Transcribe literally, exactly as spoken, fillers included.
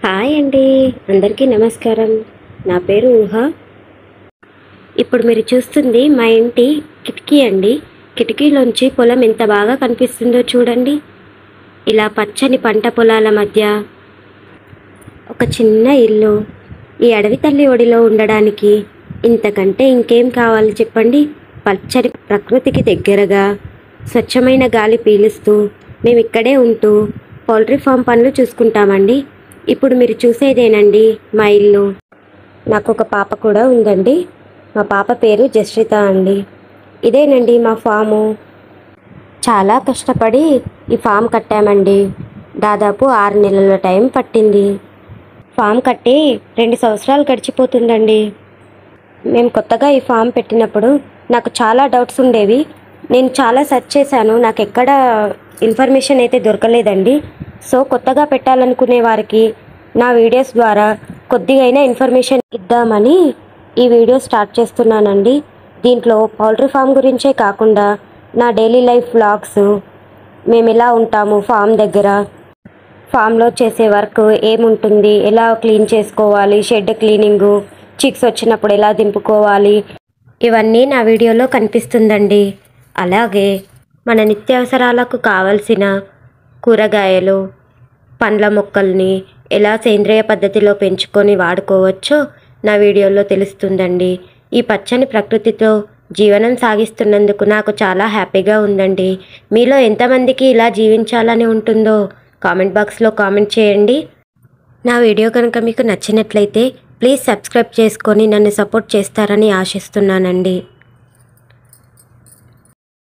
Hi అండి, అందరికీ నమస్కారం. నా పేరు ఊహ. ఇప్పుడు మీరు చూస్తుంది మా ఇంటి కిటికీ అండి. కిటికీలోంచి పొలం ఎంత బాగా కనిపిస్తుందో చూడండి. ఇలా పచ్చని పంట పొలాల మధ్య ఒక చిన్న ఇల్లు. ఈ అడవి తల్లి ఒడిలో ఉండడానికి ఇంతకంటే ఇంకేం కావాలి చెప్పండి. పచ్చని ప్రకృతికి దగ్గరగా స్వచ్ఛమైన గాలి పీలుస్తూ మేము ఇక్కడే ఉంటూ పౌల్ట్రీ ఫామ్ పనులు చూసుకుంటామండి. ఇప్పుడు మీరు చూసేదేనండి మా ఇల్లు. నాకు ఒక పాప కూడా ఉందండి. మా పాప పేరు జశ్రిత అండి. ఇదేనండి మా ఫాము. చాలా కష్టపడి ఈ ఫామ్ కట్టామండి. దాదాపు ఆరు నెలల టైం పట్టింది. ఫామ్ కట్టి రెండు సంవత్సరాలు గడిచిపోతుందండి. మేము కొత్తగా ఈ ఫామ్ పెట్టినప్పుడు నాకు చాలా డౌట్స్ ఉండేవి. నేను చాలా సెర్చ్ చేశాను, నాకు ఎక్కడ ఇన్ఫర్మేషన్ అయితే దొరకలేదండి. సో కొత్తగా పెట్టాలనుకునే వారికి నా వీడియోస్ ద్వారా కొద్దిగైనా ఇన్ఫర్మేషన్ ఇద్దామని ఈ వీడియో స్టార్ట్ చేస్తున్నానండి. దీంట్లో పౌల్ట్రీ ఫామ్ గురించే కాకుండా నా డైలీ లైఫ్ వ్లాగ్స్, మేము ఎలా ఉంటాము ఫామ్ దగ్గర, ఫామ్లో చేసే వర్క్ ఏముంటుంది, ఎలా క్లీన్ చేసుకోవాలి, షెడ్ క్లీనింగు, చిక్స్ వచ్చినప్పుడు ఎలా దింపుకోవాలి, ఇవన్నీ నా వీడియోలో కనిపిస్తుందండి. అలాగే మన నిత్యావసరాలకు కావలసిన కూరగాయలు, పండ్ల మొక్కల్ని ఎలా సేంద్రియ పద్ధతిలో పెంచుకొని వాడుకోవచ్చో నా వీడియోలో తెలుస్తుందండి. ఈ పచ్చని ప్రకృతితో జీవనం సాగిస్తున్నందుకు నాకు చాలా హ్యాపీగా ఉందండి. మీలో ఎంతమందికి ఇలా జీవించాలని ఉంటుందో కామెంట్ బాక్స్లో కామెంట్ చేయండి. నా వీడియో కనుక మీకు నచ్చినట్లయితే ప్లీజ్ సబ్స్క్రైబ్ చేసుకొని నన్ను సపోర్ట్ చేస్తారని ఆశిస్తున్నానండి.